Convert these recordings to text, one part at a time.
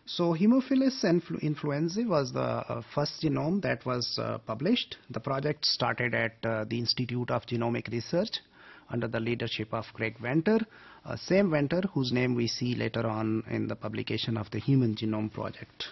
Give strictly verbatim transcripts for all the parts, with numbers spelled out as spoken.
So Haemophilus influ influenzae was the uh, first genome that was uh, published. The project started at uh, the Institute of Genomic Research under the leadership of Craig Venter, uh, same Venter whose name we see later on in the publication of the Human Genome Project.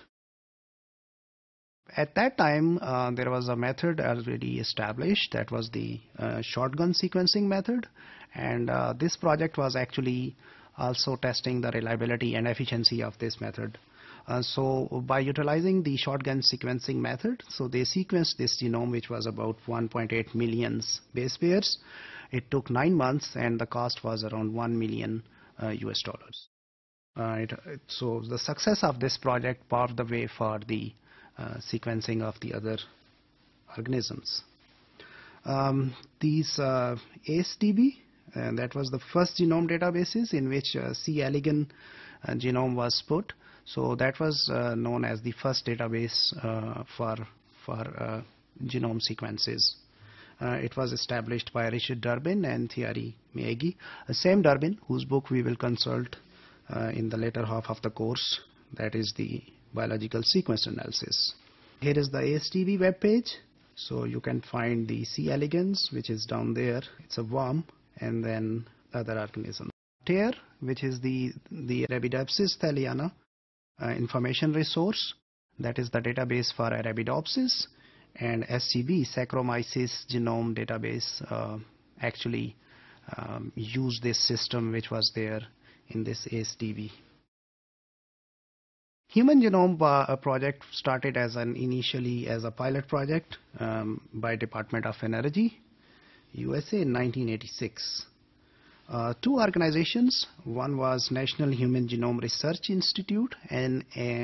At that time, uh, there was a method already established, that was the uh, shotgun sequencing method, and uh, this project was actually also testing the reliability and efficiency of this method. Uh, so by utilizing the shotgun sequencing method, so they sequenced this genome, which was about one point eight million base pairs. It took nine months and the cost was around one million uh, U S dollars. Uh, it, it, so the success of this project paved the way for the uh, sequencing of the other organisms. Um, these uh, A S T B, and that was the first genome databases in which uh, C. elegans uh, genome was put. So that was uh, known as the first database uh, for, for uh, genome sequences. Uh, it was established by Richard Durbin and Thierry Meillegis, the same Durbin whose book we will consult uh, in the later half of the course, that is the biological sequence analysis. Here is the A S T B web page. So you can find the C. elegans, which is down there. It's a worm, and then other organisms. T A R E, which is the, the Arabidopsis thaliana uh, information resource, that is the database for Arabidopsis, and S C B, Saccharomyces genome database, uh, actually um, used this system which was there in this A S T B. Human Genome uh, project started as an initially as a pilot project um, by Department of Energy, U S A in nineteen eighty-six. Uh, two organizations, one was National Human Genome Research Institute, N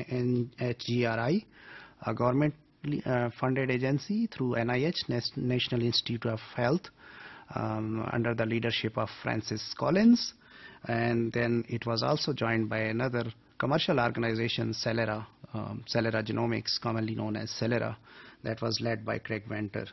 H G R I, a government uh, funded agency through N I H, National Institute of Health, um, under the leadership of Francis Collins, and then it was also joined by another commercial organization, Celera, um, Celera Genomics, commonly known as Celera, that was led by Craig Venter.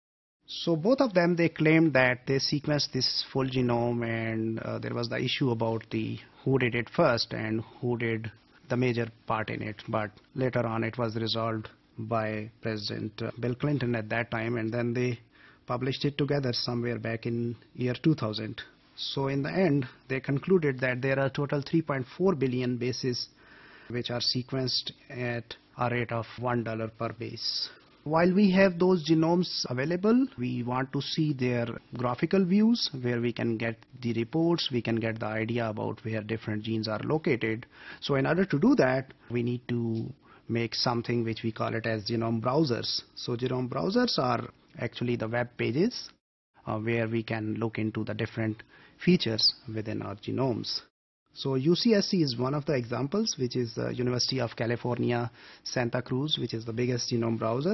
So both of them, they claimed that they sequenced this full genome, and uh, there was the issue about the who did it first and who did the major part in it. But later on it was resolved by President uh, Bill Clinton at that time, and then they published it together somewhere back in year two thousand. So in the end, they concluded that there are a total three point four billion bases which are sequenced at a rate of one dollar per base. While we have those genomes available, we want to see their graphical views where we can get the reports, we can get the idea about where different genes are located. So in order to do that, we need to make something which we call it as genome browsers. So genome browsers are actually the web pages uh, where we can look into the different features within our genomes. So U C S C is one of the examples, which is the University of California, Santa Cruz, which is the biggest genome browser,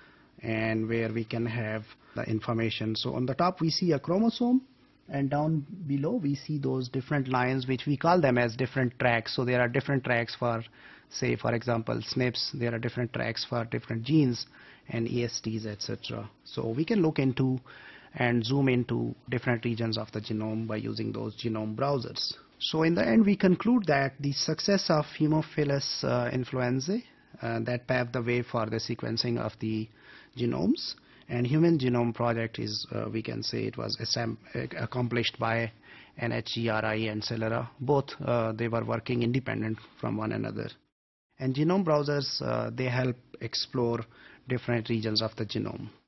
and where we can have the information. So on the top we see a chromosome, and down below we see those different lines which we call them as different tracks. So there are different tracks for, say for example, S N Ps, there are different tracks for different genes and E S Ts, et cetera. So we can look into and zoom into different regions of the genome by using those genome browsers. So in the end, we conclude that the success of Haemophilus uh, influenzae uh, that paved the way for the sequencing of the genomes, and Human Genome Project is, uh, we can say it was accomplished by N H G R I and Celera. Both uh, they were working independent from one another. And genome browsers, uh, they help explore different regions of the genome.